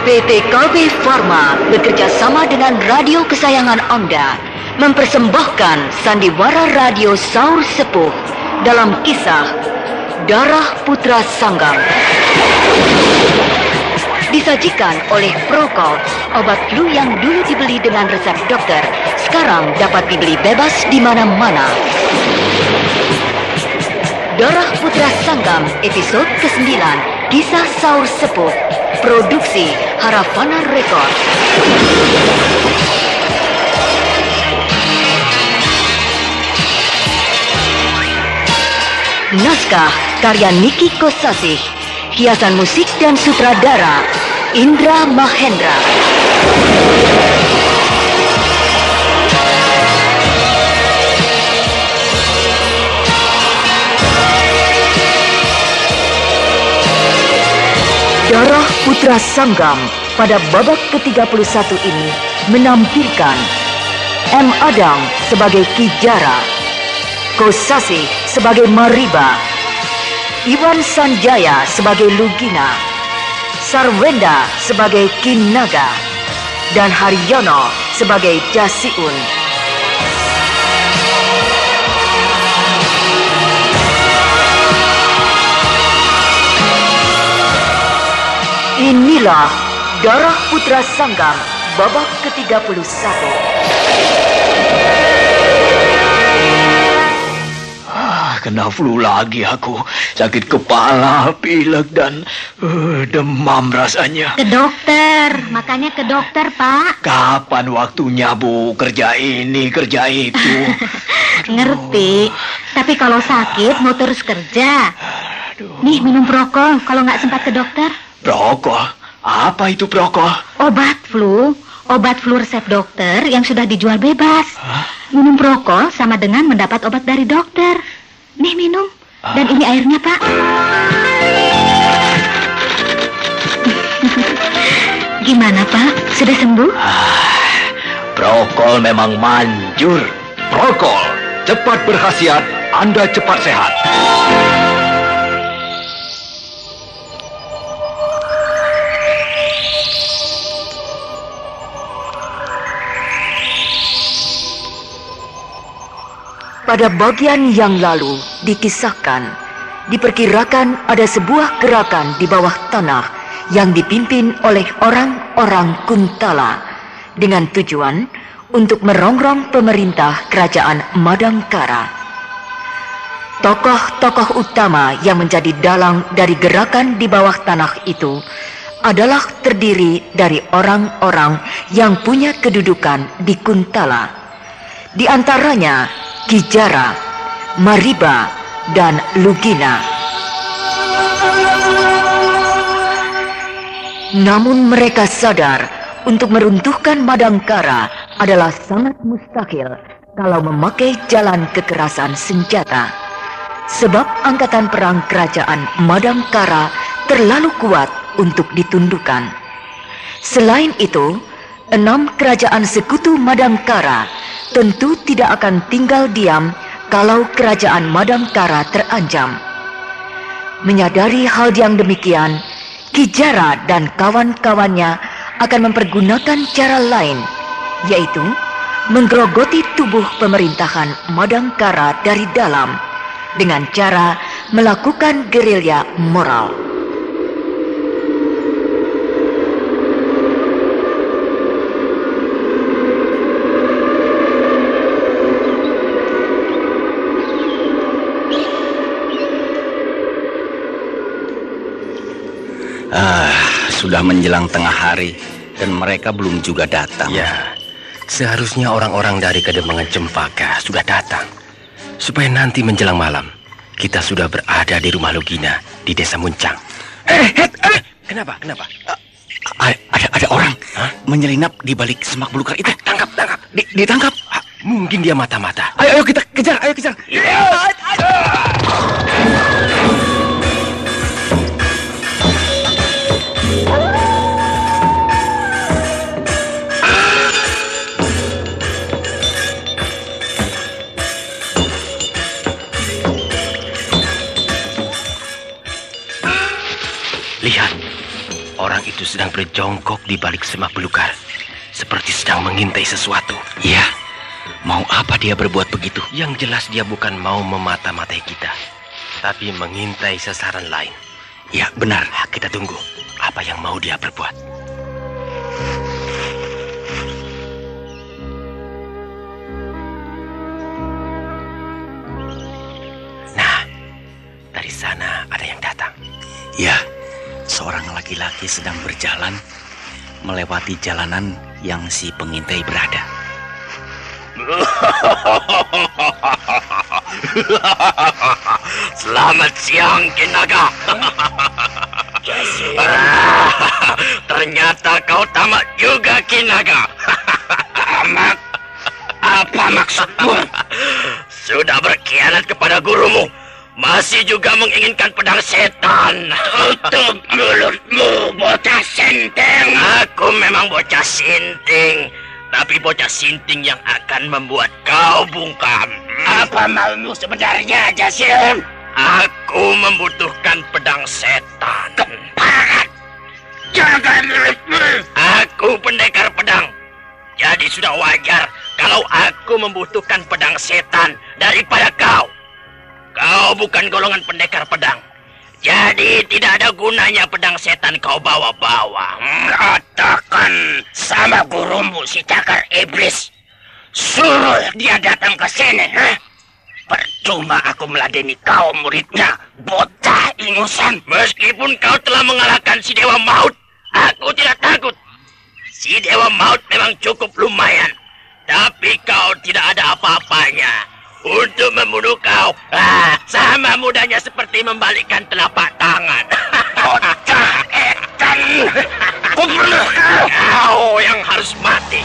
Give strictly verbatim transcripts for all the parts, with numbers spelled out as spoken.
P T K B Pharma bekerja sama dengan radio kesayangan Anda mempersembahkan sandiwara radio Saur Sepuh dalam kisah Darah Putra Sangam. Disajikan oleh Prokol, obat flu yang dulu dibeli dengan resep dokter, sekarang dapat dibeli bebas di mana-mana. Darah Putra Sangam, episode kesembilan, Kisah Saur Sepuh, produksi Harafana Record. Naskah karya Niki Kosasih, hiasan musik dan sutradara Indra Mahendra. Darah Putra Sangam pada babak ke tiga puluh satu ini menampilkan M. Adang sebagai Ki Jara, Kosasih sebagai Mariba, Iwan Sanjaya sebagai Lugina, Sarwenda sebagai Kinaga, dan Haryono sebagai Jasiun. Inilah Darah Putra Sangam babak ke tiga puluh satu. Kena flu lagi aku. Sakit kepala, pilek, dan uh, demam rasanya. Ke dokter, makanya ke dokter, Pak. Kapan waktunya, Bu? Kerja ini, kerja itu. Ngerti, tapi kalau sakit mau terus kerja. Aduh. Nih, minum Prokol kalau nggak sempat ke dokter. Prokol? Apa itu Prokol? Obat flu. Obat flu resep dokter yang sudah dijual bebas. Hah? Minum Prokol sama dengan mendapat obat dari dokter. Nih minum. Dan ini airnya, Pak. Gimana, Pak? Sudah sembuh? Ah, Prokol memang manjur. Prokol, cepat berkhasiat, Anda cepat sehat. Pada bagian yang lalu dikisahkan, diperkirakan ada sebuah gerakan di bawah tanah yang dipimpin oleh orang-orang Kuntala dengan tujuan untuk merongrong pemerintah kerajaan Madangkara. Tokoh-tokoh utama yang menjadi dalang dari gerakan di bawah tanah itu adalah terdiri dari orang-orang yang punya kedudukan di Kuntala. Di antaranya Ki Jara, Mariba, dan Lugina. Namun mereka sadar untuk meruntuhkan Madangkara adalah sangat mustahil kalau memakai jalan kekerasan senjata. Sebab angkatan perang kerajaan Madangkara terlalu kuat untuk ditundukkan. Selain itu, enam kerajaan sekutu Madangkara tentu tidak akan tinggal diam kalau kerajaan Madangkara terancam. Menyadari hal yang demikian, Ki Jara dan kawan-kawannya akan mempergunakan cara lain, yaitu menggerogoti tubuh pemerintahan Madangkara dari dalam dengan cara melakukan gerilya moral. Ah, sudah menjelang tengah hari dan mereka belum juga datang. Ya, seharusnya orang-orang dari Kademangan Cempaka sudah datang. Supaya nanti menjelang malam kita sudah berada di rumah Lugina di Desa Muncang. Eh, eh, eh. Kenapa? Kenapa? Uh, ada ada orang Hah? menyelinap di balik semak belukar itu. Eh, tangkap, tangkap. Di, ditangkap. Ah, mungkin dia mata-mata. Ayo, ayo kita kejar, ayo kejar. Ya, itu sedang berjongkok di balik semak belukar, seperti sedang mengintai sesuatu. Iya, mau apa dia berbuat begitu? Yang jelas dia bukan mau memata-matai kita, tapi mengintai sasaran lain. Ya, benar. Nah, kita tunggu apa yang mau dia perbuat. Nah, dari sana ada yang datang. Ya, seorang laki-laki sedang berjalan melewati jalanan yang si pengintai berada. Selamat siang, Kinaga. Ternyata kau tamak juga, Kinaga. Tamak? Apa maksudmu? Sudah berkhianat kepada gurumu, masih juga menginginkan pedang setan. Tutup mulutmu, bocah sinting. Aku memang bocah sinting, tapi bocah sinting yang akan membuat kau bungkam. Apa maumu sebenarnya, Jasim? Aku membutuhkan pedang setan. Keparat! Jaga mulutmu! Aku pendekar pedang. Jadi sudah wajar kalau aku membutuhkan pedang setan daripada kau. Kau bukan golongan pendekar pedang. Jadi tidak ada gunanya pedang setan kau bawa-bawa. Katakan sama gurumu si cakar iblis. Suruh dia datang ke sini. Huh? Percuma aku meladeni kau muridnya, bocah ingusan. Meskipun kau telah mengalahkan si Dewa Maut, aku tidak takut. Si Dewa Maut memang cukup lumayan, tapi kau tidak ada apa-apanya. Untuk membunuh kau, ah, sama mudahnya seperti membalikkan telapak tangan. Bocah edan, kubunuh kau. Kau yang harus mati.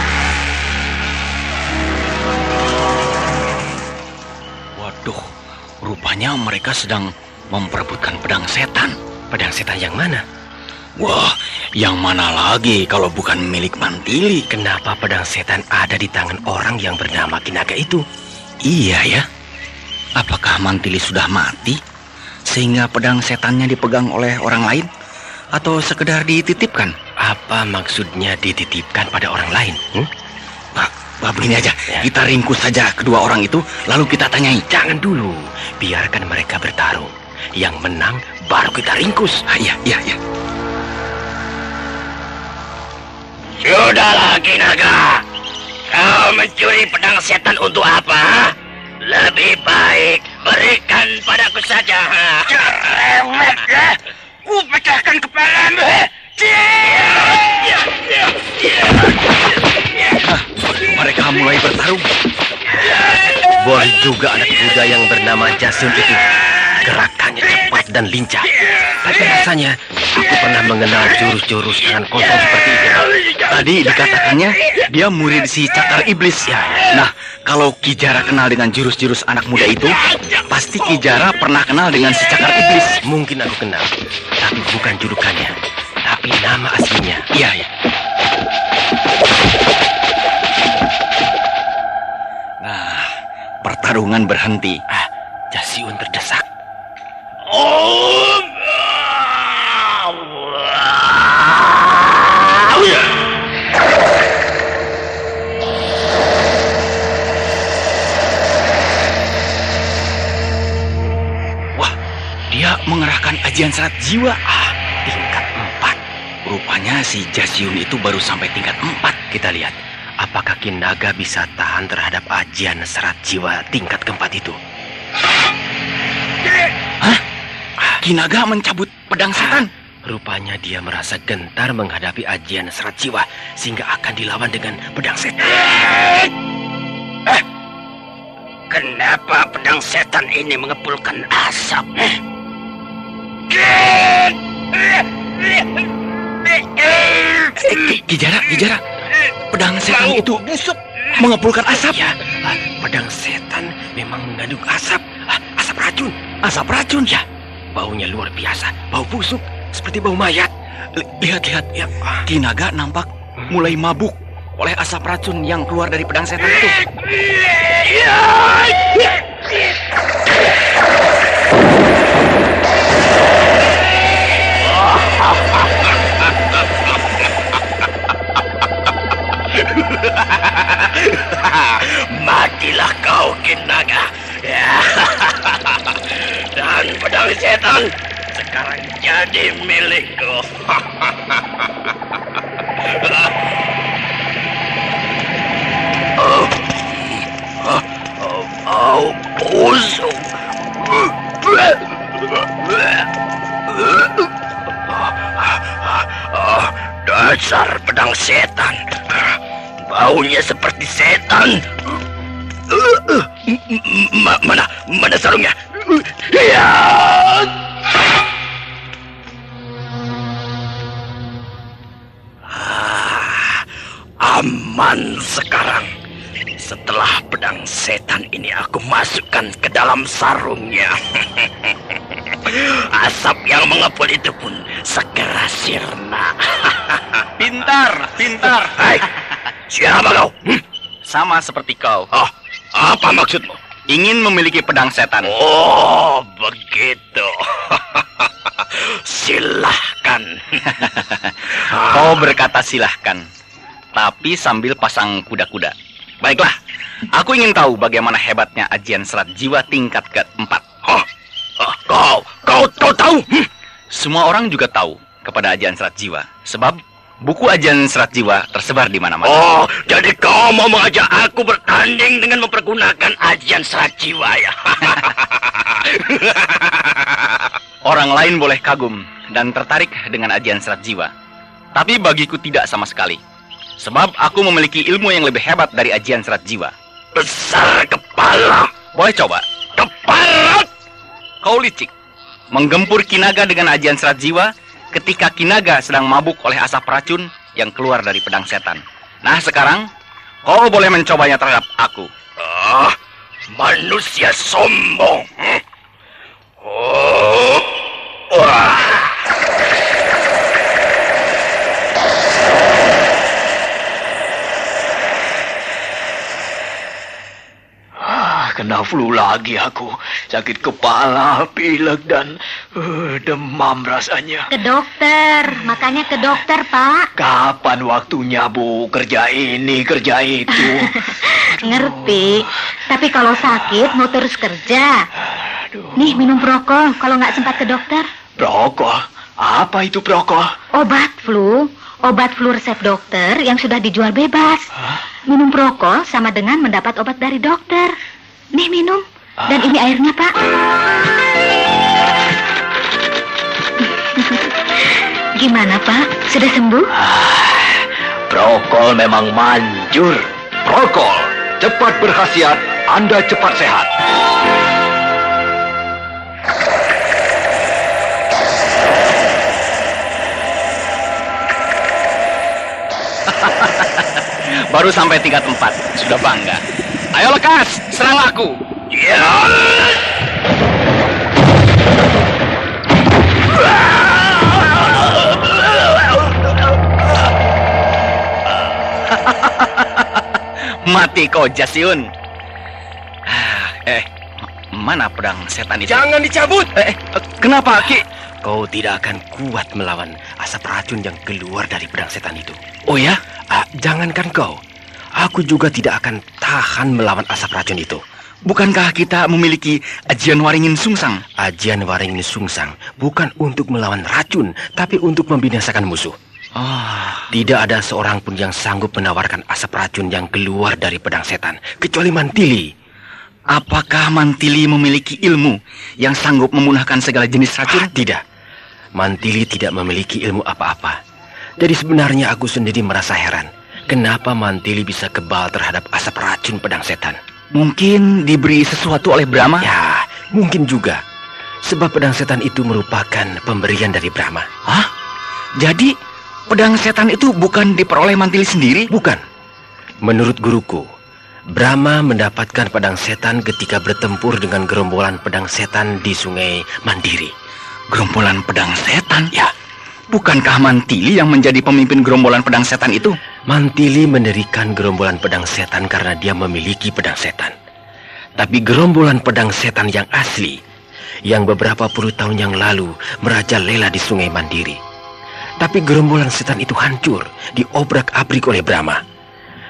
Waduh, rupanya mereka sedang memperebutkan pedang setan. Pedang setan yang mana? Wah, yang mana lagi kalau bukan milik Mantili? Kenapa pedang setan ada di tangan orang yang bernama Kinaga itu? Iya ya. Apakah Mantili sudah mati sehingga pedang setannya dipegang oleh orang lain, atau sekedar dititipkan? Apa maksudnya dititipkan pada orang lain? Hmm? Pak, Pak, begini aja, ya. Kita ringkus saja kedua orang itu, lalu kita tanyai. Jangan dulu, biarkan mereka bertarung. Yang menang baru kita ringkus. Ah, iya, iya, iya. Sudahlah, Kinaga. Kau mencuri pedang setan untuk apa? Lebih baik berikan padaku saja. Cerewetlah, ku pecahkan kepalamu. Ah, mereka mulai bertarung. Boleh juga anak muda yang bernama Jasim itu. Gerakannya cepat dan lincah. Tapi rasanya aku pernah mengenal jurus-jurus tangan kosong seperti itu. Tadi dikatakannya dia murid si cakar iblis. Ya. Nah, kalau Ki Jara kenal dengan jurus-jurus anak muda itu, pasti Ki Jara pernah kenal dengan si cakar iblis. Mungkin aku kenal, tapi bukan julukannya, tapi nama aslinya. Iya, ya. Nah, pertarungan berhenti. Ah, Jasiun terdesak. Oh, wah, dia mengerahkan ajian serat jiwa. Ah, tingkat empat. Rupanya si Jasiun itu baru sampai tingkat empat. Kita lihat, apakah Kinaga bisa tahan terhadap ajian serat jiwa tingkat keempat itu? Hah? Kinaga mencabut pedang setan. Rupanya dia merasa gentar menghadapi ajian serat jiwa, sehingga akan dilawan dengan pedang setan. Eh, kenapa pedang setan ini mengepulkan asap? Eh? Eh, Ki Jara, Ki Jara, pedang setan itu mengepulkan asap. Ya, ah, pedang setan memang mengandung asap. Ah, asap racun. Asap racun? Ya, baunya luar biasa, bau busuk, seperti bau mayat. Lihat-lihat, Ya, ah. Kinaga nampak mulai mabuk oleh asap racun yang keluar dari pedang setan itu. Matilah kau, Kinaga. Dan pedang setan sekarang jadi milikku. Oh, oh, oh, oh, busuk. Oh, dasar pedang setan. Baunya seperti setan. Ma mana, mana sarungnya? Ya. Ah, aman sekarang. Setelah pedang setan ini aku masukkan ke dalam sarungnya. Asap yang mengepul itu pun segera sirna. Pintar, pintar. Hai, siapa kau? Hmm? Sama seperti kau. Oh, apa maksudmu? Ingin memiliki pedang setan. Oh, begitu. Silahkan. Kau berkata silahkan, tapi sambil pasang kuda-kuda. Baiklah, aku ingin tahu bagaimana hebatnya ajian serat jiwa tingkat keempat. Oh, oh, kau, kau, kau tahu? Hmm? Semua orang juga tahu kepada ajian serat jiwa, sebab buku ajian serat jiwa tersebar di mana-mana. Oh, jadi kau mau mengajak aku bertanding dengan mempergunakan ajian serat jiwa ya? Orang lain boleh kagum dan tertarik dengan ajian serat jiwa, tapi bagiku tidak sama sekali. Sebab aku memiliki ilmu yang lebih hebat dari ajian serat jiwa. Besar kepala. Boleh coba? Kepala. Kau licik, menggempur Kinaga dengan ajian serat jiwa ketika Kinaga sedang mabuk oleh asap racun yang keluar dari pedang setan. Nah sekarang, kau boleh mencobanya terhadap aku. Ah, manusia sombong. Hmm? Oh, wah. Kena flu lagi aku. Sakit kepala, pilek, dan uh, demam rasanya. Ke dokter, makanya ke dokter, Pak. Kapan waktunya, Bu? Kerja ini, kerja itu. Ngerti, tapi kalau sakit mau terus kerja. Aduh. Nih, minum prokol kalau nggak sempat ke dokter. Prokol? Apa itu prokol? Obat flu, obat flu resep dokter yang sudah dijual bebas. Hah? Minum prokol sama dengan mendapat obat dari dokter. Nih minum, dan ini airnya, Pak. Gimana, Pak? Sudah sembuh? Ah, prokol memang manjur. Prokol, cepat berkhasiat, Anda cepat sehat. Baru sampai tingkat empat, sudah bangga. Ayo lekas, serang aku. Ya. Mati kau, Jasyun. Eh, mana pedang setan itu? Jangan dicabut. Eh, eh, kenapa, Ki? Kau tidak akan kuat melawan asap racun yang keluar dari pedang setan itu. Oh ya? Ah, jangankan kau. Aku juga tidak akan tahan melawan asap racun itu. Bukankah kita memiliki ajian waringin sungsang? Ajian waringin sungsang bukan untuk melawan racun, tapi untuk membinasakan musuh. Oh. Tidak ada seorang pun yang sanggup menawarkan asap racun yang keluar dari pedang setan, kecuali Mantili. Apakah Mantili memiliki ilmu yang sanggup memunahkan segala jenis racun? Ah, tidak. Mantili tidak memiliki ilmu apa-apa. Jadi sebenarnya aku sendiri merasa heran. Kenapa Mantili bisa kebal terhadap asap racun pedang setan? Mungkin diberi sesuatu oleh Brahma? Ya, mungkin juga. Sebab pedang setan itu merupakan pemberian dari Brahma. Hah? Jadi pedang setan itu bukan diperoleh Mantili sendiri? Bukan. Menurut guruku, Brahma mendapatkan pedang setan ketika bertempur dengan gerombolan pedang setan di Sungai Mandiri. Gerombolan pedang setan? Ya. Bukankah Mantili yang menjadi pemimpin gerombolan pedang setan itu? Mantili mendirikan gerombolan pedang setan karena dia memiliki pedang setan. Tapi gerombolan pedang setan yang asli, yang beberapa puluh tahun yang lalu merajalela di Sungai Mandiri. Tapi gerombolan setan itu hancur, diobrak-abrik oleh Brahma.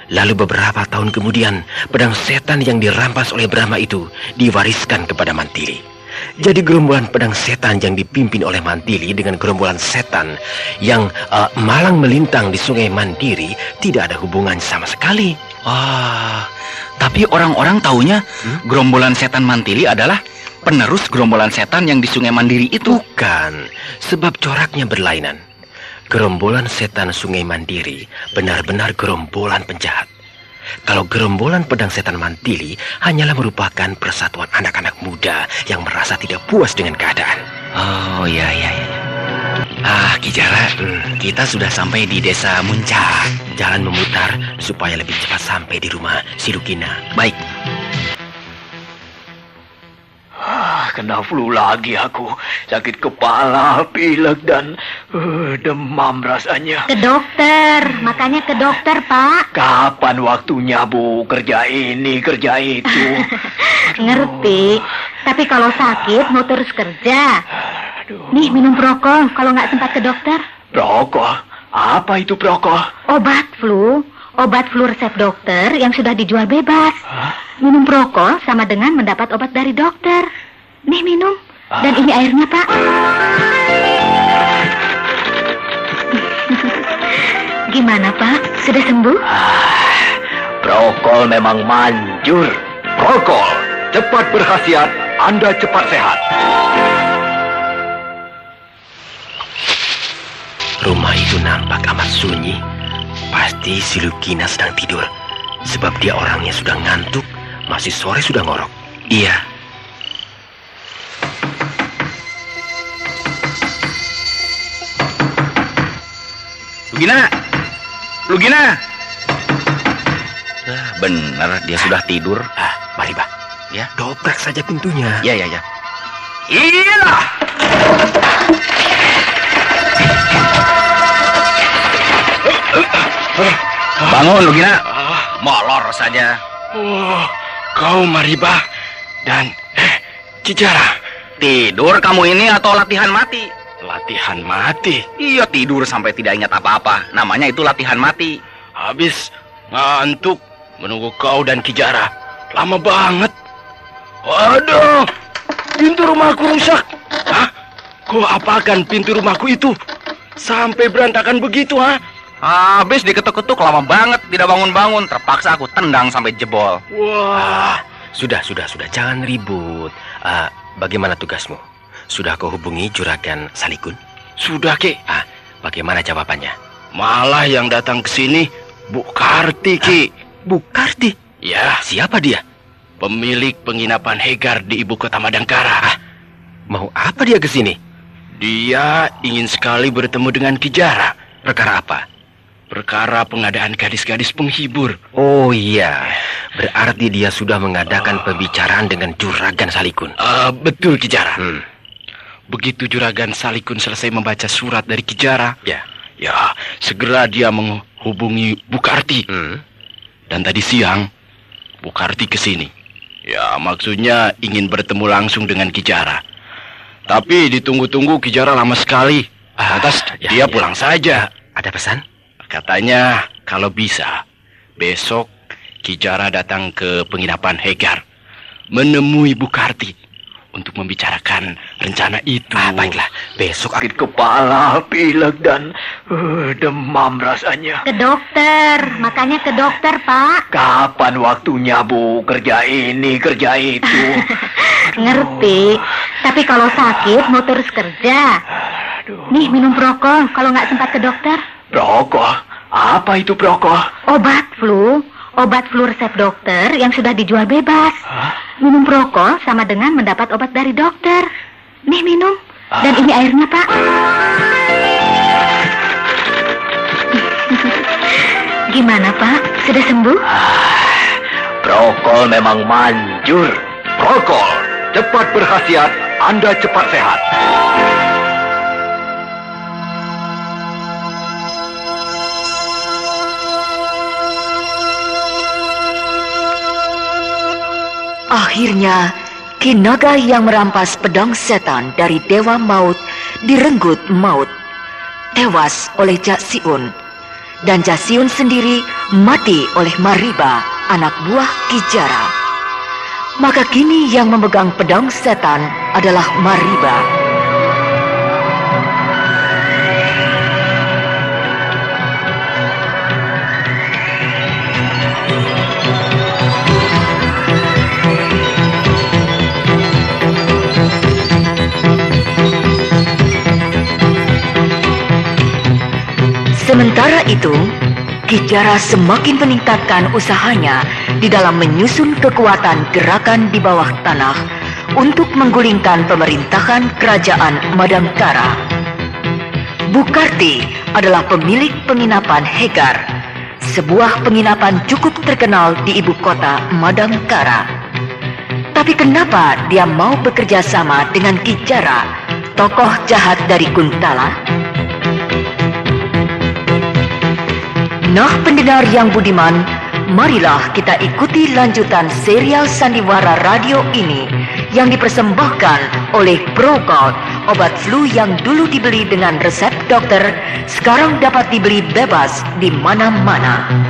Lalu beberapa tahun kemudian, pedang setan yang dirampas oleh Brahma itu diwariskan kepada Mantili. Jadi gerombolan pedang setan yang dipimpin oleh Mantili dengan gerombolan setan yang uh, malang melintang di Sungai Mandiri tidak ada hubungan sama sekali. Wah, tapi orang-orang taunya hmm? gerombolan setan Mantili adalah penerus gerombolan setan yang di Sungai Mandiri itu. Bukan, sebab coraknya berlainan. Gerombolan setan Sungai Mandiri benar-benar gerombolan penjahat. Kalau gerombolan pedang setan Mantili hanyalah merupakan persatuan anak-anak muda yang merasa tidak puas dengan keadaan. Oh, ya, ya, ya. Ah, Ki Jara, hmm, kita sudah sampai di desa Muncak. Jalan memutar supaya lebih cepat sampai di rumah si Lukina. Baik. Ah, kena flu lagi aku. Sakit kepala, pilek, dan uh, demam rasanya. Ke dokter, makanya ke dokter, Pak. Kapan waktunya, Bu? Kerja ini, kerja itu. Ngerti, tapi kalau sakit mau terus kerja. Aduh. Nih, minum prokol kalau nggak sempat ke dokter. Prokol? Apa itu prokol? Obat flu. Obat flu resep dokter yang sudah dijual bebas. Hah? Minum prokol sama dengan mendapat obat dari dokter. Nih minum. Dan ini airnya, Pak. Gimana, Pak? Sudah sembuh? Ah, prokol memang manjur. Prokol, cepat berkhasiat, Anda cepat sehat. Rumah itu nampak amat sunyi. Pasti si Lukina sedang tidur. Sebab dia orangnya sudah ngantuk. Masih sore sudah ngorok. Iya. Lugina! Lugina! Ah, benar, dia sudah tidur. Ah, mari, Pak. Ya, Dobrak saja pintunya. ya, ya, ya. Iya! Bangun, Lugina. Molor saja. Oh, kau Mariba dan eh, Kijara. Tidur kamu ini atau latihan mati? Latihan mati. Iya, tidur sampai tidak ingat apa-apa. Namanya itu latihan mati. Habis ngantuk menunggu kau dan Kijara. Lama banget. Waduh, pintu rumahku rusak. Hah? Kau apakan pintu rumahku itu? Sampai berantakan begitu, ha? Habis diketuk-ketuk lama banget, tidak bangun-bangun. Terpaksa aku tendang sampai jebol. Wah, Sudah, sudah, sudah. Jangan ribut. Ah, bagaimana tugasmu? Sudah kau hubungi Juragan Salikun? sudah, Ki. Ah, bagaimana jawabannya? Malah yang datang ke sini Bu Karti, Ki. Bu Karti? Ya, Siapa dia? pemilik penginapan Hegar di ibu kota Madangkara. Mau apa dia ke sini? Dia ingin sekali bertemu dengan Kijara. Perkara apa? Perkara pengadaan gadis-gadis penghibur. Oh iya, berarti dia sudah mengadakan pembicaraan dengan Juragan Salikun. Uh, betul, Kijara. Hmm. Begitu Juragan Salikun selesai membaca surat dari Kijara, Ya. ya segera dia menghubungi Bu Karti. Hmm. Dan tadi siang Bu Karti ke sini. Ya, maksudnya ingin bertemu langsung dengan Kijara. Tapi ditunggu-tunggu Kijara lama sekali. Lantas ya, dia ya. pulang saja. Ada pesan? Katanya kalau bisa besok Kijara datang ke penginapan Hegar menemui Bu Karti untuk membicarakan rencana itu. Ah, baiklah. Besok aku... Sakit kepala, pilek, dan uh, demam rasanya. Ke dokter, makanya ke dokter, Pak. Kapan waktunya, Bu? Kerja ini, kerja itu. Ngerti, tapi kalau sakit mau terus kerja. Aduh. Nih, minum prokol kalau nggak sempat ke dokter. Prokol? Apa itu prokol? Obat flu. Obat flu resep dokter yang sudah dijual bebas. Hah? Minum prokol sama dengan mendapat obat dari dokter. Nih, minum. Dan ini airnya, Pak. Gimana, Pak? Sudah sembuh? Ah, prokol memang manjur. Prokol, cepat berkhasiat, Anda cepat sehat. Akhirnya, Kinaga yang merampas pedang setan dari Dewa Maut direnggut maut, tewas oleh Jak Siun. dan Jasion sendiri mati oleh Mariba, anak buah Ki Jara. Maka kini yang memegang pedang setan adalah Mariba. Sementara itu, Ki Jara semakin meningkatkan usahanya di dalam menyusun kekuatan gerakan di bawah tanah untuk menggulingkan pemerintahan kerajaan Madangkara. Bukarti adalah pemilik penginapan Hegar, sebuah penginapan cukup terkenal di ibu kota Madangkara. Tapi kenapa dia mau bekerja sama dengan Ki Jara, tokoh jahat dari Kuntala? Nah, pendengar yang budiman, marilah kita ikuti lanjutan serial sandiwara radio ini yang dipersembahkan oleh Progold, obat flu yang dulu dibeli dengan resep dokter, sekarang dapat dibeli bebas di mana-mana.